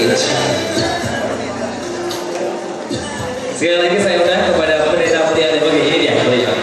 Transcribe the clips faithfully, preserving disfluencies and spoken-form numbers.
stage. Sekali lagi saya undang kepada pendeta Mutia. Oke, ini dia.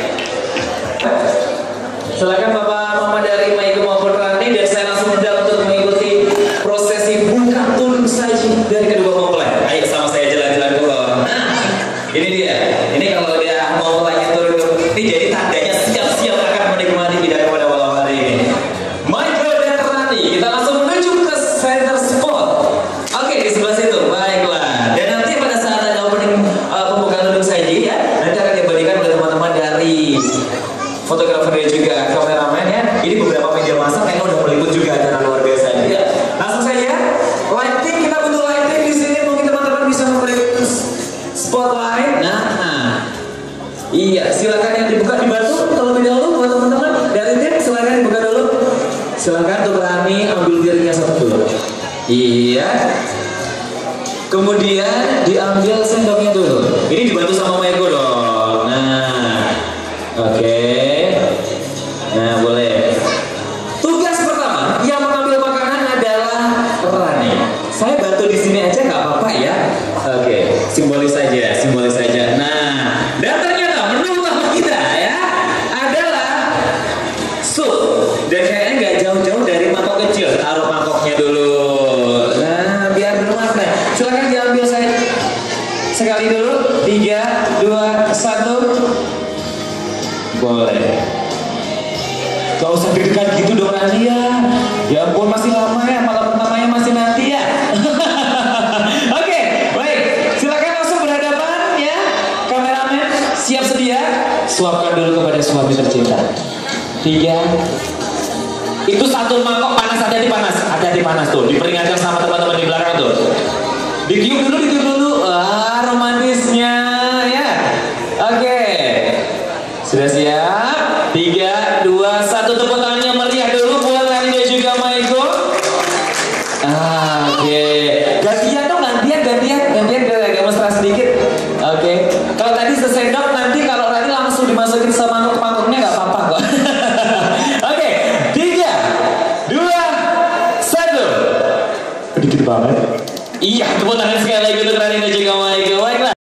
Silakan Bapak Mama dari Maigo maupun Rani, dan saya langsung undang untuk mengikuti prosesi buka tulung saji dari kedua mempelai. Ayo sama saya jalan-jalan ke bawah. Nah, ini dia. Ini kalau dia mau mulai turun, ini jadi tandanya siap-siap akan menikmati hidangan pada malam hari ini. Maigo dan Rani, kita langsung menuju ke center spot. Oke, di sebelah situ. Baiklah. Dan nanti pada saat ada opening uh, pembukaan tulung saji ya, nanti akan diberikan oleh teman-teman dari fotografer dan juga kameramen ya. Ini beberapa media massa mereka udah meliput juga acara luar biasa. Ya, langsung saja. Lighting, kita butuh lighting di sini. Mungkin teman-teman bisa memberikan spotlight. Nah, nah, iya, silakan yang dibuka dibantu terlebih dahulu buat teman-teman dari tim. Silakan dibuka dulu. Silakan untuk Rani ambil dirinya satu dulu. Iya. Kemudian diambil sendoknya dulu. Ini dibantu sama Maigo dong. Nah, oke. Okay. Nah, boleh. Tugas pertama yang mengambil makanan adalah Rani. Saya bantu di sini aja nggak apa-apa ya. Oke, okay. Simbolis saja, simbolis saja. Nah, dan ternyata menu utama kita ya adalah sup. Dan kayaknya nggak jauh-jauh dari mangkok kecil. Taruh mangkoknya dulu. Nah, biar bermakna. Silakan diambil saya sekali dulu. Tiga, dua, satu. Boleh. Gak usah deg-degan gitu dong Rani ya. Ya ampun, masih lama ya, malam pertamanya masih nanti ya. Oke, okay, baik. Silakan langsung berhadapan ya. Kameramen siap sedia. Suapkan dulu kepada suami tercinta. Tiga. Itu satu mangkok panas, ada di panas, ada di panas tuh. Diperingatkan sama teman-teman di belakang tuh. Ditiup dulu, ditiup dulu. Ah, romantisnya ya. Oke. Okay. Sudah siap? Tiga, dua, satu. Tepuk tangannya meriah dulu buat Rani dan juga Maigo. Ah, oke. Okay. Gantian dong, gantian, gantian, gantian agak mesra sedikit. Oke. Okay. Kalau tadi sesendok, nanti kalau Rani langsung dimasukin sama mangkuk-mangkuknya nggak apa-apa kok. Oke. Okay. Tiga, dua, satu. Sedikit banget. Iya, tepuk tangan sekali lagi untuk Rani dan juga Maigo. Baiklah.